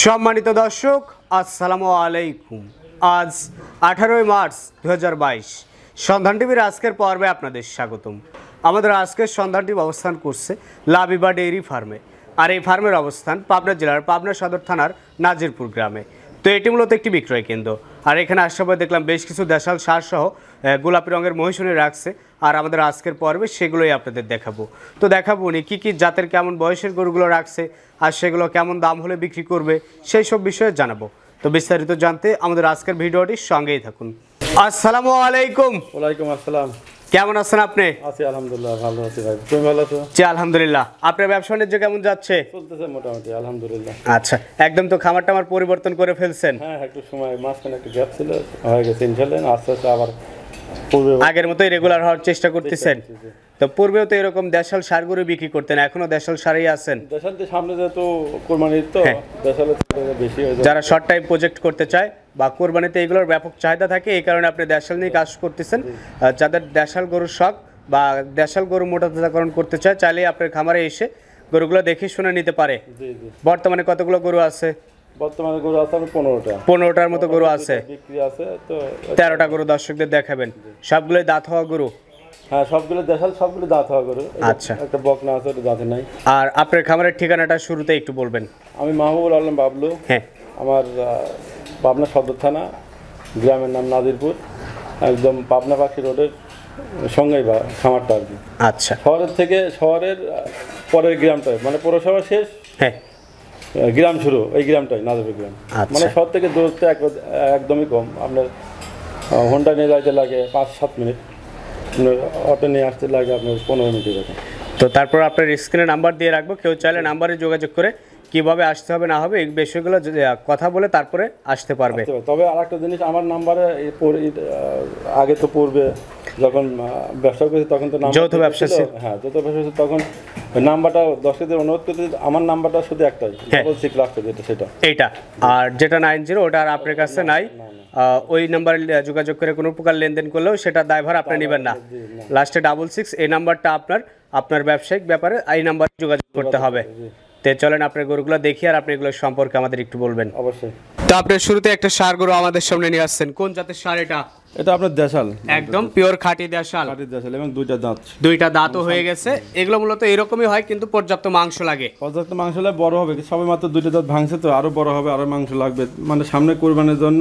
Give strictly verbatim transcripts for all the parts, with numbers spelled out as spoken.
সম্মানিত দর্শক আসসালামু আলাইকুম। আজ আঠারোই মার্চ দু হাজার বাইশ সন্ধান টিভির আজকের পর্বে আপনাদের স্বাগতম। আমাদের আজকের সন্ধান টিভি অবস্থান করছে লাবিবা ডেইরি ফার্মে, আর এই ফার্মের অবস্থান পাবনা জেলার পাবনা সদর থানার নাজিরপুর গ্রামে। তো এটি মূলত একটি বিক্রয় কেন্দ্র, আর এখানে আসার পর দেখলাম বেশ কিছু দেশাল সার সহ গোলাপি রঙের মহিষুনি রাখছে, আর আমাদের আজকের পর্বে সেগুলোই আপনাদের দেখাবো। তো দেখাবো উনি কী কী জাতের কেমন বয়সের গরুগুলো রাখছে, আর সেগুলো কেমন দাম হলে বিক্রি করবে সেই সব বিষয়ে জানাবো। তো বিস্তারিত জানতে আমাদের আজকের ভিডিওটির সঙ্গেই থাকুন। আসসালামু আলাইকুম। ওয়ালাইকুম আসসালাম। কেমন আছেন আপনি? আছি আলহামদুলিল্লাহ, ভালো আছি ভাই। তুমি ভালো আছো? জি আলহামদুলিল্লাহ। আপনার ব্যবসা বাণিজ্য কেমন যাচ্ছে? চলতেছে মোটামুটি আলহামদুলিল্লাহ। আচ্ছা, একদম তো খামার টামার পরিবর্তন করে ফেলছেন? হ্যাঁ, একটু সময় মাঝখানে একটু গ্যাপ ছিল, হয়ে গেছে ইনশাআল্লাহ। আস্তে আস্তে আবার পূর্বে আগের মতোই রেগুলার হওয়ার চেষ্টা করতেছেন? তো পূর্বেও তো এরকম দেশাল সার গরু বিক্রি করতেন, এখনো দেশাল সারই আছেন? দেশাল সামনে যেহেতু কোরবানির তো দেশালের বেশি হয়ে যায়। যারা শর্ট টাইম প্রজেক্ট করতে চায় বা কোরবানিতে এগুলোর ব্যাপক চাহিদা থাকে, এই কারণে আপনি দেশাল নিয়ে কাজ করতেছেন। যাদের দেশাল গরুর শখ বা দেশাল গরু মোটাতাজাকরণ করতে চায়, চাইলে আপনার খামারে এসে গরুগুলো দেখে শুনে নিতে পারে। বর্তমানে কতগুলো গরু আছে? বর্তমানে গরু আছে আমার পনেরোটা। পনেরোটার মতো গরু আছে, বিক্রি আছে তো তেরোটা গরু দর্শকদের দেখাবেন। সবগুলোই দাঁত হওয়া গরু? হ্যাঁ, সবগুলো দেশাল, সবগুলো দাঁত হওয়া গরু। আচ্ছা, একটা বকনা আছে, ওটা দাঁতে নাই। আর আপনার খামারের ঠিকানাটা শুরুতে একটু বলবেন। আমি মাহবুবুল আলম বাবলু। হ্যাঁ, আমার পাবনা সদর থানা, গ্রামের নাম নাজিরপুর, একদম পাবনা পাখি রোডের সঙ্গেই বা খামারটা আর কি। আচ্ছা, শহরের থেকে শহরের পরের গ্রামটা, মানে পৌরসভা শেষ, হ্যাঁ গ্রাম শুরু, এই গ্রামটাই নাজিরপুর গ্রাম। মানে শহর থেকে দূরত্ব একদমই কম। আপনার হোন্ডা নিয়ে যাইতে লাগে পাঁচ সাত মিনিট, অটো নিয়ে আসতে লাগে আপনার পনেরো মিনিটের কথা। তো তারপর আপনার স্ক্রিনে নাম্বার দিয়ে রাখবো, কেউ চাইলে নাম্বারে যোগাযোগ করে কিভাবে আসতে হবে না হবে এই বিষয়গুলো কথা বলে তারপরে আসতে পারবে। তবে আর একটা জিনিস, আমার নাম্বারে আগে তো পূর্বে যখন ব্যবসা করছি তখন তো যৌথ ব্যবসা ছিল। হ্যাঁ, যৌথ ব্যবসা ছিল, তখন ওই নাম্বারটা দর্শকদের অনুরোধ করতে, আমার নাম্বারটা শুধু একটাই, ডবল সিক্স লাস্টে যেটা সেটা এইটা, আর যেটা নাইন জিরো ওটা আর আপনার কাছে নাই। ওই নাম্বারে যোগাযোগ করে কোনো প্রকার লেনদেন করলেও সেটা দায়ভার আপনি নেবেন না। লাস্টে ডাবল সিক্স এই নাম্বারটা আপনার আপনার ব্যবসায়িক ব্যাপারে এই নাম্বারে যোগাযোগ করতে হবে। তো চলেন আপনার গরুগুলো দেখি, আর আপনি এগুলো সম্পর্কে আমাদের একটু বলবেন। অবশ্যই। তো আপনি শুরুতে একটা সার গরু আমাদের সামনে নিয়ে আসছেন, কোন জাতের সার এটা? এটা আপনার দেশাল, একদম পিওর খাঁটি দেশাল। খাঁটি দেশাল এবং দুইটা দাঁত, দুইটা দাঁতও হয়ে গেছে। এগুলো মূলত এরকমই হয়, কিন্তু পর্যাপ্ত মাংস লাগে। পর্যাপ্ত মাংস লাগে, বড় হবে, সবে মাত্র দুইটা দাঁত ভাঙছে, তো আরো বড় হবে, আরো মাংস লাগবে, মানে সামনে কোরবানির জন্য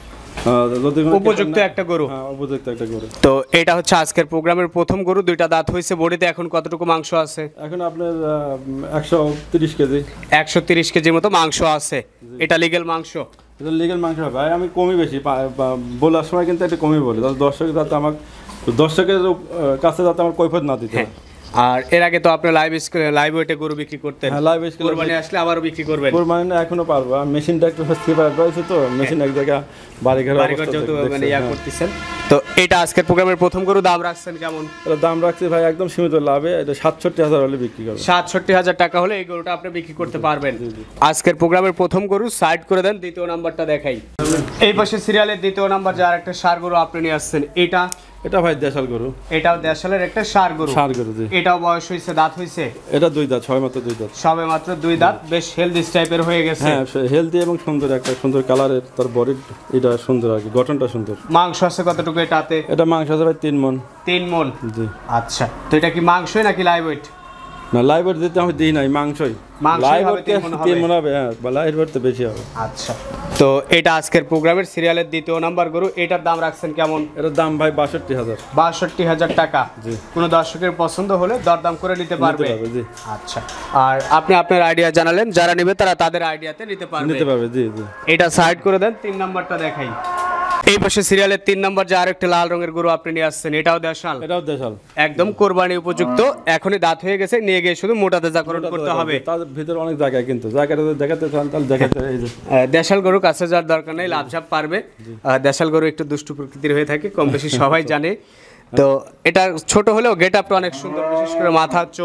উপযুক্ত একটা গরু। উপযুক্ত একটা গরু। তো এটা হচ্ছে আজকের প্রোগ্রামের প্রথম গরু, দুইটা দাঁত হয়েছে। বডিতে এখন কতটুকু মাংস আছে? এখন আপনার একশো তিরিশ কেজি একশো তিরিশ কেজির মতো মাংস আছে। এটা লিগেল মাংস? এটা লিগেল মাংস হবে। আমি কমই বেশি বলার সময় কিন্তু এটা কমই বলি, দর্শক যাতে আমার দর্শকের কাছে যাতে আমার কৈফিয়ত না দিতে হয়। আর এর আগে তো আপনি লাইভ লাইভ ওয়েটে গরু বিক্রি করতেন। হ্যাঁ, লাইভ স্কেলে কোরবানি আসলে আবারও বিক্রি করবেন? কোরবানি এখনো পারবো, মেশিনটা একটু স্কিপার রয়েছে, তো মেশিন এক জায়গা বাড়ি ঘরে অবস্থা যেহেতু মানে ইয়া করতেছেন। তো এটা আজকের প্রোগ্রামের প্রথম গরু, দাম রাখছেন কেমন? এটা দাম রাখছি ভাই একদম সীমিত লাভে, এটা সাতষট্টি হাজার হলে বিক্রি করবেন। সাতষট্টি হাজার টাকা হলে এই গরুটা আপনি বিক্রি করতে পারবেন। আজকের প্রোগ্রামের প্রথম গরু সাইড করে দেন, দ্বিতীয় নাম্বারটা দেখাই। এই পাশে সিরিয়ালের দ্বিতীয় নাম্বার যার একটা সার গরু আপনি নিয়ে আসছেন, এটা এটা ভাই দেশাল গরু। এটাও দেশালের একটা সার গরু। সার গরু, জি। এটাও বয়স হইছে, দাঁত হইছে? এটা দুই দাঁত, ছয় মাত্র দুই দাঁত, সবে মাত্র দুই দাঁত, বেশ হেলদি টাইপের হয়ে গেছে। হ্যাঁ, হেলদি এবং সুন্দর, একটা সুন্দর কালারের, তার বডি এটা সুন্দর আর কি, গঠনটা সুন্দর। মাংস আছে কতটুকু এটাতে? এটা মাংস আছে ভাই তিন মণ। তিন মণ, জি। আচ্ছা, তো এটা কি মাংসই নাকি লাইভ ওয়েট? না, লাইভ ওয়েট দিতে আমি দিই নাই, মাংসই। লাইভ ওয়েট তিন মণ হবে, হ্যাঁ, বা লাইভ ওয়েট তো বেশি হবে। আচ্ছা, তো এটা আজকের প্রোগ্রামের সিরিয়ালের দ্বিতীয় নাম্বার গরু, এটার দাম রাখছেন কেমন? এটার দাম ভাই বাষট্টি হাজার। বাষট্টি হাজার টাকা, জি। কোনো দর্শকের পছন্দ হলে দরদাম করে নিতে পারবে, জি। আচ্ছা, আর আপনি আপনার আইডিয়া জানালেন, যারা নেবে তারা তাদের আইডিয়াতে নিতে পারবে, নিতে পারবে, জি জি। এটা সাইড করে দেন, তিন নাম্বারটা দেখাই। এই পাশে সিরিয়ালের তিন নাম্বার যে আরেকটা লাল রঙের গরু আপনি নিয়ে আসছেন, এটাও দেশাল? এটাও দেশাল, একদম কোরবানি উপযুক্ত, এখনই দাঁত হয়ে গেছে, নিয়ে গিয়ে শুধু মোটা তাজাকরণ করতে হবে। তার ভিতরে অনেক জায়গায়, কিন্তু জায়গাটা দেখাতে চান তাহলে দেখাতে। এই যে দেশাল গরু কাছে যাওয়ার দরকার নেই, লাভঝাপ পারবে। দেশাল গরু একটু দুষ্টু প্রকৃতির হয়ে থাকে, কম বেশি সবাই জানে। তো এটা ছোট হলেও গেট আপটা অনেক সুন্দর, বিশেষ করে মাথা চোট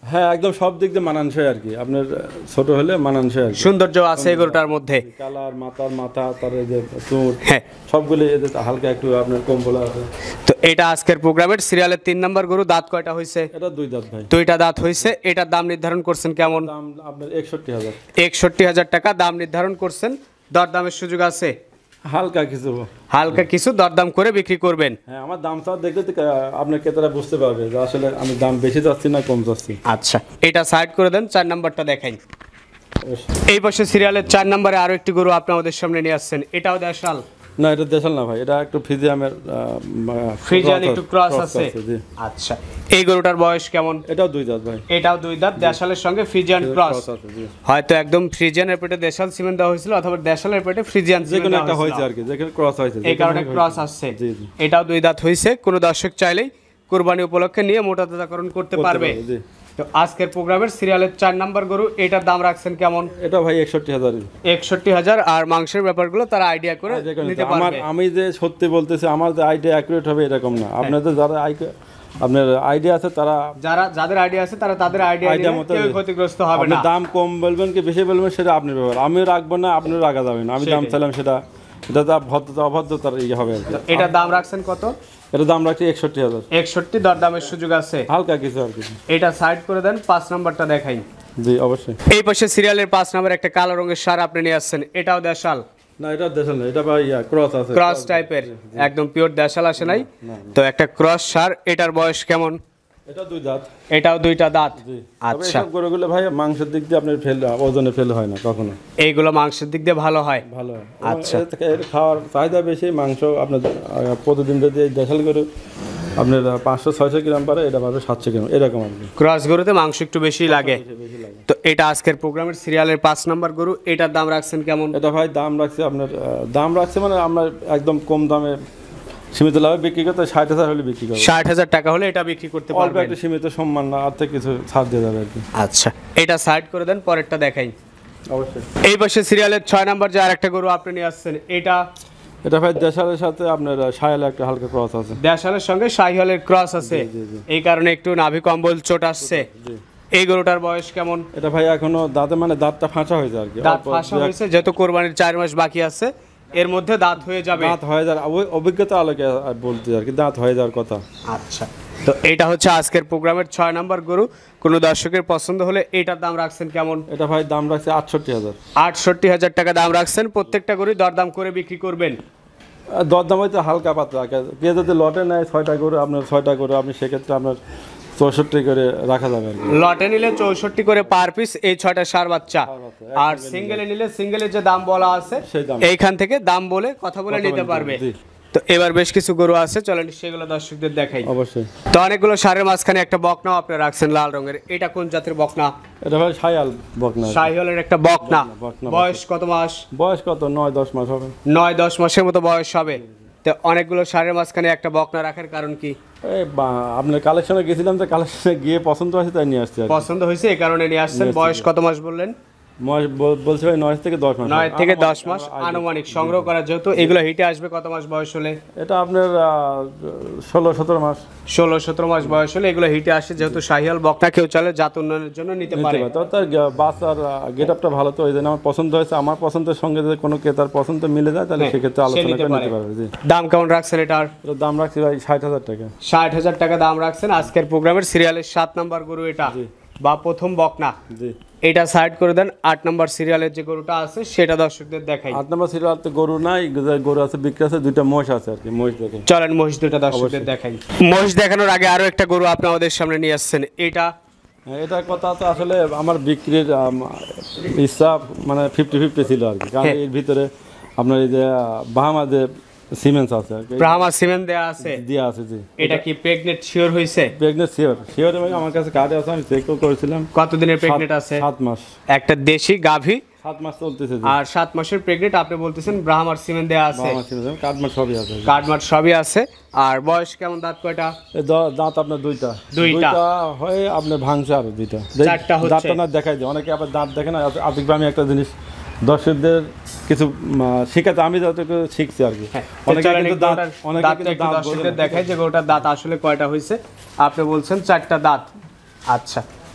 হ্যাঁ একদম সব দিক দিয়ে মানানসই আর কি, আপনার ছোট হলে মানানসই আর কি। সৌন্দর্য আছে এই গরুটার মধ্যে, কালার, মাথার মাথা, তার এই যে চুট, হ্যাঁ সবগুলো এদের হালকা একটু আপনার কম বলা আছে। তো এটা আজকের প্রোগ্রামের সিরিয়ালের তিন নম্বর গরু। দাঁত কয়টা হয়েছে? এটা দুই দাঁত ভাই। দুইটা দাঁত হয়েছে। এটার দাম নির্ধারণ করছেন কেমন? দাম আপনার একষট্টি হাজার। একষট্টি হাজার টাকা দাম নির্ধারণ করছেন। দরদামের সুযোগ আছে? হালকা কিছু, হালকা কিছু দরদাম করে বিক্রি করবেন। হ্যাঁ আমার দাম চাও দেখলে তো আপনার ক্রেতারা বুঝতে পারবে যে আসলে আমি দাম বেশি যাচ্ছি না কম যাচ্ছি। আচ্ছা এটা সাইড করে দেন, চার নাম্বারটা দেখাই। এই পাশে সিরিয়ালের চার নম্বরে আরো একটি গরু আপনি আমাদের সামনে নিয়ে আসছেন, এটাও দেশাল? না এটা দেশাল না ভাই, এটা একটু ফ্রিজিয়ামের ফ্রিজিয়ান একটু ক্রস আছে। আচ্ছা এই গরুটার বয়স কেমন? এটাও দুই দাঁত ভাই। এটাও দুই দাঁত, দেশালের সঙ্গে ফ্রিজিয়ান ক্রস। হয়তো একদম ফ্রিজিয়ানের পেটে দেশাল সিমেন্ট দেওয়া হয়েছিল অথবা দেশালের পেটে ফ্রিজিয়ান সিমেন্ট দেওয়া হয়েছে আর কি, যেখানে ক্রস হয়েছে এই কারণে ক্রস আসছে। এটাও দুই দাঁত হয়েছে। কোনো দর্শক চাইলেই কুরবানি উপলক্ষে নিয়ে মোটা তাজাকরণ করতে পারবে। তো আজকের প্রোগ্রামের সিরিয়ালের চার নাম্বার গরু, এটার দাম রাখছেন কেমন? এটা ভাই একষট্টি হাজার। একষট্টি হাজার। আর মাংসের ব্যাপারগুলো তারা আইডিয়া করে নিতে পারবে। আমার আমি যে সত্যি বলতেছি আমার যে আইডিয়া অ্যাকুরেট হবে এরকম না, আপনাদের যারা আপনার আইডিয়া আছে তারা, যারা যাদের আইডিয়া আছে তারা তাদের আইডিয়া মতো কেউ ক্ষতিগ্রস্ত হবে না। দাম কম বলবেন কি বেশি বলবেন সেটা আপনার ব্যাপার, আমিও রাখবো না আপনিও রাখা যাবে না। আমি দাম চাইলাম সেটা, এটা তো ভদ্রতা অভদ্রতার ইয়ে হবে আর কি। এটার দাম রাখছেন কত? এটার দাম রাখছি একষট্টি হাজার। একষট্টি, দরদামের সুযোগ আছে হালকা কিছু আর কিছু। এটা সাইড করে দেন, পাঁচ নাম্বারটা দেখাই। জি অবশ্যই। এই পাশে সিরিয়ালের পাঁচ নাম্বার একটা কালো রঙের সার আপনি নিয়ে আসছেন, এটাও দেশাল? না এটা দেশাল না, এটা ভাই ক্রস আছে, ক্রস টাইপের, একদম পিওর দেশাল আসে নাই তো। একটা ক্রস সার, এটার বয়স কেমন? এটা দুই দাঁত। এটাও দুইটা দাঁত। আচ্ছা সব গরুগুলো ভাই মাংসের দিক দিয়ে আপনার ফেল ওজনে ফেল হয় না কখনো, এইগুলো মাংসের দিক দিয়ে ভালো হয়। ভালো হয়। আচ্ছা এর খাওয়ার চাহিদা বেশি, মাংস আপনার প্রতিদিন যদি এই দেশাল গরু আপনার পাঁচশো ছয়শো গ্রাম পারে, এটা পাবে সাতশো গ্রাম এরকম আর কি। ক্রস গরুতে মাংস একটু বেশি লাগে। তো এটা আজকের প্রোগ্রামের সিরিয়ালের পাঁচ নাম্বার গরু, এটার দাম রাখছেন কেমন? এটা ভাই দাম রাখছে আপনার, দাম রাখছে মানে আমরা একদম কম দামে সীমিত লাভে বিক্রি করতে, ষাট হাজার হলে বিক্রি করবো। ষাট হাজার টাকা হলে এটা বিক্রি করতে পারবেন। অল্প একটা সীমিত সম্মান না, আর থেকে কিছু ছাড় দিয়ে যাবে আর কি। আচ্ছা এটা সাইড করে দেন, পরেরটা দেখাই। অবশ্যই। এই পাশে সিরিয়ালের ছয় নাম্বার যে আরেকটা গরু আপনি নিয়ে আসছেন, এটা? এটা ভাই দেশালের সাথে আপনার শায়ালে একটা হালকা ক্রস আছে। দেশালের সঙ্গে শাহিওয়ালের ক্রস আছে, এই কারণে একটু নাভি কম্বল চোট আসছে। এই গরুটার বয়স কেমন? এটা ভাই এখনো দাঁতে মানে দাঁতটা ফাঁসা হয়েছে আর কি, দাঁত ফাঁসা হয়েছে, যেহেতু কোরবানির চার মাস বাকি আছে এর মধ্যে দাঁত হয়ে যাবে। দাঁত হয়ে যাওয়ার অভিজ্ঞতা আলোকে বলতে আর কি, দাঁত হয়ে যাওয়ার কথা। আচ্ছা তো এটা হচ্ছে আজকের প্রোগ্রামের ছয় নাম্বার গরু। কোনো দর্শকের পছন্দ হলে এটার দাম রাখছেন কেমন? এটা ভাই দাম রাখছে আটষট্টি হাজার। আটষট্টি হাজার টাকা দাম রাখছেন। প্রত্যেকটা গরুই দরদাম করে বিক্রি করবেন? দরদাম হয়তো হালকা পাতলা, কেউ যদি লটে নেয় ছয়টা গরু আপনার, ছয়টা গরু আপনি সেক্ষেত্রে আপনার চৌষট্টি করে রাখা যাবে। লটে নিলে চৌষট্টি করে পার পিস এই ছয়টা সার বাচ্চা, আর সিঙ্গেলে নিলে সিঙ্গেলের যে দাম বলা আছে এইখান থেকে দাম বলে কথা বলে নিতে পারবে। তো এবার বেশ কিছু গরু আছে, চলেন সেগুলো দর্শকদের দেখাই। অবশ্যই। তো অনেকগুলো সারের মাঝখানে একটা বকনাও আপনি রাখছেন লাল রঙের, এটা কোন জাতের বকনা? এটা ভাই শায়াল বকনা। শাহিওয়ালের একটা বকনা। বয়স কত মাস? বয়স কত নয় দশ মাস হবে। নয় দশ মাসের মতো বয়স হবে। তো অনেকগুলো সারের মাঝখানে একটা বকনা রাখার কারণ কি? এই আপনার কালেকশনে গেছিলাম, তো কালেকশনে গিয়ে পছন্দ হয়েছে তাই নিয়ে আসছে। পছন্দ হয়েছে এই কারণে নিয়ে আসছেন। বয়স কত মাস বললেন? বলছে ভাই নয় থেকে দশ মাস। নয় থেকে দশ মাস আনুমানিক সংগ্রহ করা, যেহেতু এগুলো হিটে আসবে কত মাস বয়স হলে? এটা আপনার ষোলো সতেরো মাস। ষোলো সতেরো মাস বয়স হলে এগুলো হিটে আসে, যেহেতু শাহিওয়াল বকনা কেউ চাইলে জাত উন্নয়নের জন্য নিতে পারে। তো তার বাচ্চার গেট আপটা ভালো, তো ওই জন্য আমার পছন্দ হয়েছে। আমার পছন্দের সঙ্গে যদি কোনো ক্রেতার পছন্দ মিলে যায় তাহলে সেক্ষেত্রে আলোচনা করে নিতে পারবে। জি। দাম কেমন রাখছেন এটার? এটার দাম রাখছি ভাই ষাট হাজার টাকা। ষাট হাজার টাকা দাম রাখছেন। আজকের প্রোগ্রামের সিরিয়ালের সাত নাম্বার গরু এটা, বা প্রথম বকনা। জি। এটা সাইড করে দেন। আট নম্বর সিরিয়ালের যে গরুটা আছে সেটা দর্শকদের দেখাই। আট নম্বর সিরিয়াল তো গরু নাই, গরু আছে বিক্রি আছে, দুইটা মহিষ আছে আর কি, মহিষ দেখেন। চলেন মহিষ দুটো দর্শকদের দেখাই। মহিষ দেখানোর আগে আরো একটা গরু আপনি আমাদের সামনে নিয়ে আসছেন, এটা? এটার কথা তো আসলে আমার বিক্রির ইচ্ছা মানে ফিফটি ফিফটি ছিল আর কি, কারণ এর ভিতরে আপনার এই যে বাহামাদের সিমেন্ট আছে আর কি, ব্রাহ্মা সিমেন্ট দেয়া আছে, দেয়া আছে। জি। এটা কি প্রেগনেন্ট শিওর হইছে? Pregnant sure. শিওর মানে আমার কাছে কার্ড আছে, আমি চেকও করেছিলাম। কতদিনের প্রেগনেন্ট আছে? সাত মাস। একটা দেশি গাভী সাত মাস চলতেছে। আর সাত মাসের প্রেগনেন্ট আপনি বলতেছেন, ব্রাহ্মার সিমেন্ট দেয়া আছে, ব্রাহ্মা সিমেন্ট কার্ডমার্ক সবই আছে। কার্ডমার্ক সবই আছে। আর বয়স কেমন? দাঁত কয়টা? দাঁত আপনার দুইটা। দুইটা হয়ে আপনার ভাঙছে আরো দুইটা, চারটা হচ্ছে। দাঁতটা না দেখাই যায়, অনেকে আবার দাঁত দেখে না। আতিকভাবে আমি একটা জিনিস দর্শকদের কিছু শিখাতে, আমি যতটুকু শিখছি আর কি। অনেকে কিন্তু দাঁত, অনেকে কিন্তু দাঁত দর্শকদের দেখায় যে গরুটার দাঁত আসলে কয়টা হয়েছে। আপনি বলছেন চারটা দাঁত। আচ্ছা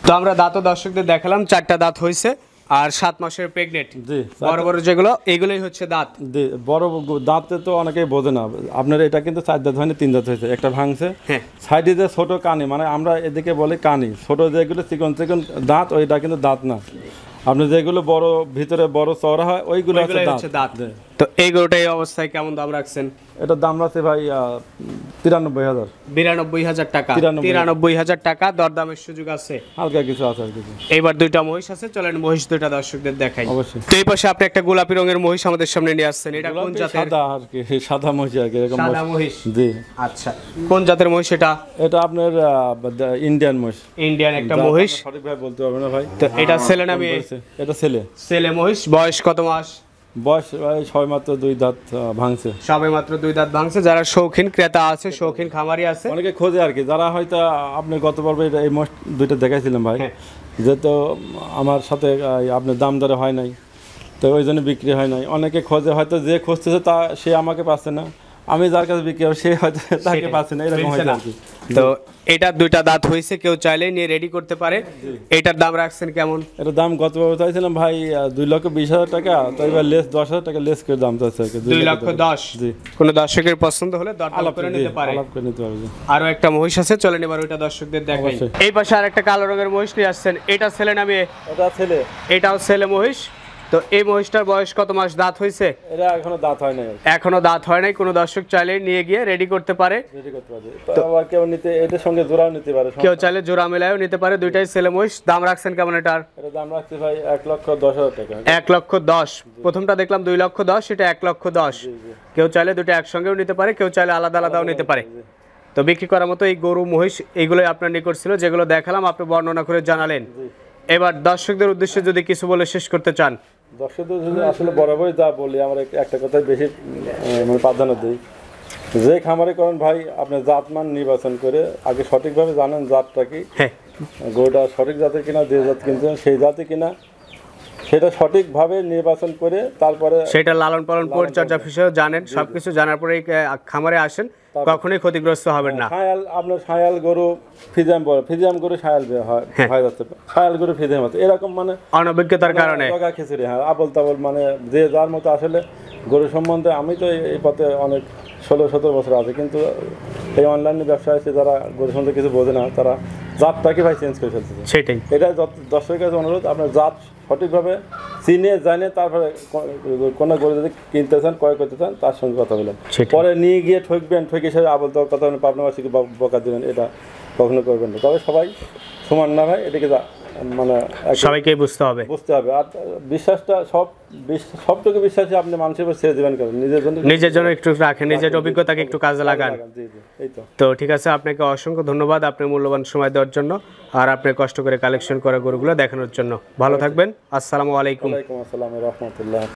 তো আমরা দাঁতও দর্শকদের দেখালাম, চারটা দাঁত হয়েছে আর সাত মাসের প্রেগনেন্ট। জি, বড় বড় যেগুলো এগুলোই হচ্ছে দাঁত। জি, বড় দাঁতে তো অনেকেই বোঝে না, আপনার এটা কিন্তু চার দাঁত হয়নি, তিন দাঁত হয়েছে, একটা ভাঙছে। হ্যাঁ, সাইডে যে ছোট কানি, মানে আমরা এদিকে বলি কানি, ছোট যেগুলো চিকন চিকন দাঁত, ওইটা কিন্তু দাঁত না। আপনি যেগুলো বড় ভিতরে বড় চওড়া হয় ওইগুলো হচ্ছে দাঁত। তো এই গরুটা এই অবস্থায় কেমন দাম রাখছেন? এটার দাম রাখছে ভাই তিরানব্বই হাজার বিরানব্বই হাজার টাকা। তিরানব্বই হাজার টাকা, দরদামের সুযোগ আছে, হালকা কিছু আছে আর কিছু। এইবার দুইটা মহিষ আছে, চলেন মহিষ দুইটা দর্শকদের দেখাই। অবশ্যই। তো এই পাশে আপনি একটা গোলাপি রঙের মহিষ আমাদের সামনে নিয়ে আসছেন, এটা কোন জাতের? সাদা আর কি, সাদা মহিষ আর কি, এরকম সাদা মহিষ। জি। আচ্ছা, কোন জাতের মহিষ এটা? এটা আপনার ইন্ডিয়ান মহিষ। ইন্ডিয়ান একটা মহিষ, সঠিক ভাই বলতে পারবে না ভাই। তো এটা ছেলে না মেয়ে? এটা ছেলে। ছেলে মহিষ, বয়স কত মাস? বয়স ছয় মাত্র দুই দাঁত ভাঙছে, সবে মাত্র দুই দাঁত ভাঙছে। যারা শৌখিন ক্রেতা আছে, শৌখিন খামারি আছে, অনেকে খোঁজে আর কি, যারা হয়তো আপনি গত পর্বে এই মোষ দুইটা দেখাইছিলাম ভাই, যেহেতু আমার সাথে আপনার দাম দরে হয় নাই, তো ওই জন্য বিক্রি হয় নাই। অনেকে খোঁজে, হয়তো যে খুঁজতেছে তা সে আমাকে পাচ্ছে না, আমি যার কাছে বিক্রি হবে সে হয়তো তাকে পাচ্ছে না, এরকম হয় আর কি। তো এটা দুইটা দাঁত হয়েছে, কেউ চাইলে নিয়ে রেডি করতে পারে। এটার দাম রাখছেন কেমন? এটার দাম গত বছর চাইছিলাম ভাই দুই লক্ষ বিশ হাজার টাকা, তো এবার লেস দশ হাজার টাকা লেস করে দাম চাইছে আর কি, দুই লক্ষ দশ। জি, কোনো দর্শকের পছন্দ হলে দরদাম করে নিতে পারে, আলাপ করে নিতে পারবে। আরো একটা মহিষ আছে, চলেন এবার ওইটা দর্শকদের দেখাই। এই পাশে আর একটা কালো রঙের মহিষ নিয়ে আসছেন, এটা ছেলে না মেয়ে? এটা ছেলে। এটাও ছেলে মহিষ। তো এই মহিষটার বয়স কত মাস? দাঁত হয়েছে? এটা এখনো দাঁত হয় নাই। এখনো দাঁত হয় নাই, কোনো দর্শক চাইলে নিয়ে গিয়ে রেডি করতে পারে। রেডি করতে পারে, তো আবার কেউ নিতে এটার সঙ্গে জোড়াও নিতে পারে, কেউ চাইলে জোড়া মেলায়ও নিতে পারে। দুইটাই ছেলে মহিষ। দাম রাখছেন কেমন এটার? এটা দাম রাখছি ভাই এক লক্ষ দশ হাজার টাকা। এক লক্ষ দশ। প্রথমটা দেখলাম দুই লক্ষ দশ, এটা এক লক্ষ দশ। কেউ চাইলে দুটো একসঙ্গেও নিতে পারে, কেউ চাইলে আলাদা আলাদাও নিতে পারে। তো বিক্রি করার মতো এই গরু মহিষ এইগুলোই আপনার নিকট ছিল, যেগুলো দেখালাম, আপনি বর্ণনা করে জানালেন। এবার দর্শকদের উদ্দেশ্যে যদি কিছু বলে শেষ করতে চান। দর্শকদের যদি আসলে বরাবরই যা বলি, আমরা একটা কথাই বেশি মানে প্রাধান্য দিই, যে খামারে করেন ভাই আপনি জাতমান নির্বাচন করে আগে সঠিকভাবে জানেন জাতটা কি, গরুটা সঠিক জাতের কিনা, যে জাত কিনছেন সেই জাতি কিনা, সেটা সঠিকভাবে নির্বাচন করে তারপরে সেটা লালন পালন পরিচর্যা বিষয়ে জানেন, সবকিছু জানার পরে খামারে আসেন, কখনোই ক্ষতিগ্রস্ত হবেন না। সায়াল আপনার সায়াল গরু ফিজিয়াম বলে, ফিজিয়াম গরু সায়াল হয়ে যাচ্ছে, সায়াল গরু ফিজিয়াম হচ্ছে, এরকম মানে অনভিজ্ঞতার কারণে জগা খিচুড়ি, হ্যাঁ আবল তাবল, মানে যে যার মতো। আসলে গরু সম্বন্ধে আমি তো এই পথে অনেক ষোলো সতেরো বছর আছে, কিন্তু এই অনলাইনে ব্যবসা আছে, যারা গরু সম্বন্ধে কিছু বোঝে না, তারা জাতটাকে ভাই চেঞ্জ করে ফেলতেছে। সেটাই, এটা দর্শকের কাছে অনুরোধ, আপনার জাত সঠিকভাবে চিনে জানে তারপরে কোনো গরু যদি কিনতে চান, ক্রয় করতে চান, তার সঙ্গে কথা বলেন। পরে নিয়ে গিয়ে ঠকবেন, ঠকে সে আবল তাবল কথা বলেন, পাবনাবাসীকে বকা দেবেন, এটা কখনো করবেন না। তবে সবাই সমান না ভাই, এটাকে মানে সবাইকে বুঝতে হবে, বুঝতে হবে। আর বিশ্বাসটা সব সবটুকু বিশ্বাসই আপনি মানুষের উপর ছেড়ে দেবেন, কারণ নিজের জন্য নিজের জন্য একটু রাখেন, নিজের অভিজ্ঞতাকে একটু কাজে লাগান। তো ঠিক আছে, আপনাকে অসংখ্য ধন্যবাদ আপনার মূল্যবান সময় দেওয়ার জন্য, আর আপনি কষ্ট করে কালেকশন করা গরুগুলো দেখানোর জন্য। ভালো থাকবেন। আসসালামু আলাইকুম। ওয়ালাইকুম আসসালাম ওয়া রাহমাতুল্লাহ।